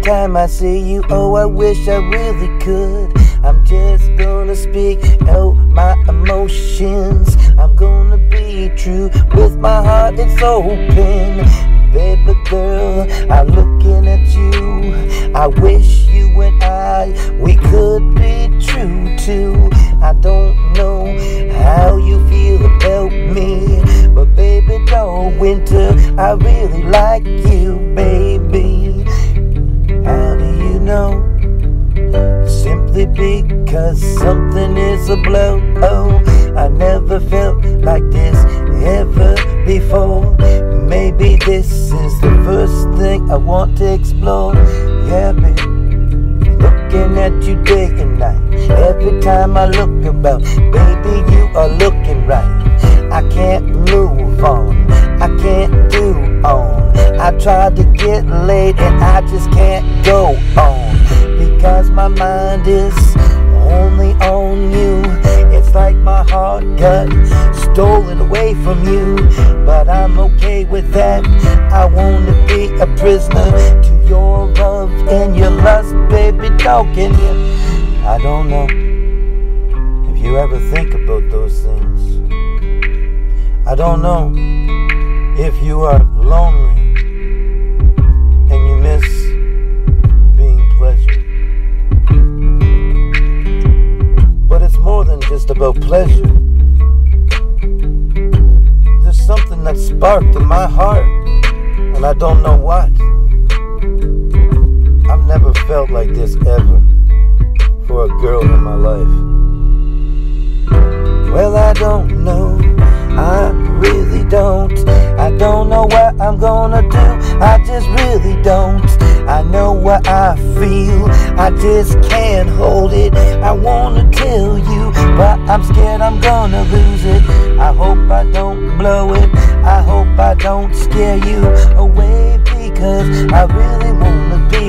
time I see you, oh, I wish I really could. I'm just gonna speak out my emotions. I'm gonna be true with my heart, it's open. Baby girl, I'm looking at you. I wish you and we could be true too. I don't know how you feel about me, but baby, don't winter, I really like you, baby. How do you know? Simply because something is a blow. Oh, I never felt like this ever before. Maybe this is the first thing I want to explore. Yeah, baby, looking at you day and night. Every time I look about, baby, you are looking right. I can't move on, I can't do on. I tried to get laid and I just can't go on, because my mind is only on you. It's like my heart got stolen away from you, but I'm okay with that. I wanna be a prisoner to your love and your lust, baby, talking you. I don't know if you ever think about those things. I don't know if you are lonely and you miss being pleasured. But it's more than just about pleasure. There's something that sparked in my heart, and I don't know what. I've never felt like this ever for a girl in my life. Well, I don't know, I really don't. I don't know what I'm gonna do, I just really don't. I know what I feel, I just can't hold it. I wanna tell you, but I'm scared I'm gonna lose it. I hope I don't blow it, I hope I don't scare you away, because I really wanna be